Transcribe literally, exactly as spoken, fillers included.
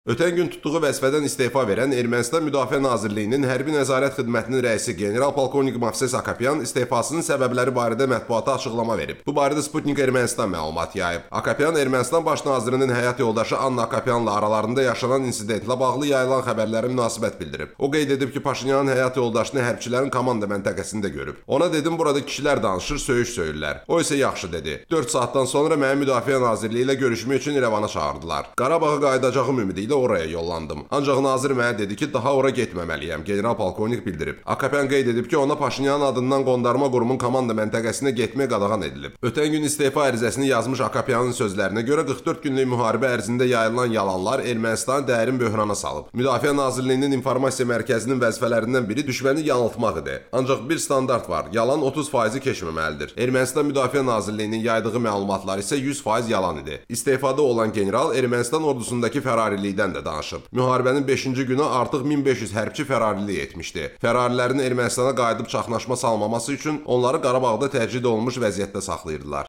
Ötən gün tutduğu vəzifədən istefa verən Ermənistan Müdafiə Nazirliyinin Hərbi Nəzarət Xidmətinin rəisi general-polkovnik Mavses Akopyan istefasının səbəbləri barədə mətbuata açıqlama verib. Bu barədə Sputnik Ermənistan məlumat yayıb. Akopyan Ermənistan baş nazirinin həyat yoldaşı Anna Akopyanla aralarında yaşanan insidentlə bağlı yayılan xəbərlərə münasibət bildirib. O qeyd edib ki, Paşinyanın həyat yoldaşını hərbçilərin komanda məntəqəsində görüb. Ona dedim, burada kişilər danışır, söyüş söyürlər. O isə yaxşı dedi. dörd saatdan sonra məni Müdafiə Nazirliyi ilə görüşmək üçün İrəvana çağırdılar. Qarabağa qayıdacağım ümidi ilə oraya yollandım. Ancaq nazir mənə dedi ki, daha ora getməməliyəm, general-polkovnik bildirib. Akopyan qeyd edib ki, ona Paşinyanın adından qondarma qurumun komanda məntəqəsinə getmək qadağan edilib. Ötən gün istefa ərizəsini yazmış Akopyanın sözlərinə görə qırx dörd günlük müharibə ərzində yayılan yalanlar Ermənistanı dərin böhrana salıb. Müdafiə Nazirliyinin informasiya mərkəzinin vəzifələrindən biri düşməni yanıltmaq idi. Ancaq bir standart var, yalan otuz faizi keçməməlidir. Ermənistan Müdafiə Nazirliyinin yaydığı məlumatlar isə yüz faiz yalan idi. İstefada olan general Ermənistan ordusundakı fərarilikdən də danışıb. Müharibənin beşinci günü artıq min beş yüz hərbçi fərarilik etmişdi. Fərarilərin Ermənistana qayıdıb çaxnaşma salmaması üçün onları Qarabağda təcrid olunmuş vəziyyətdə saxlayırdılar.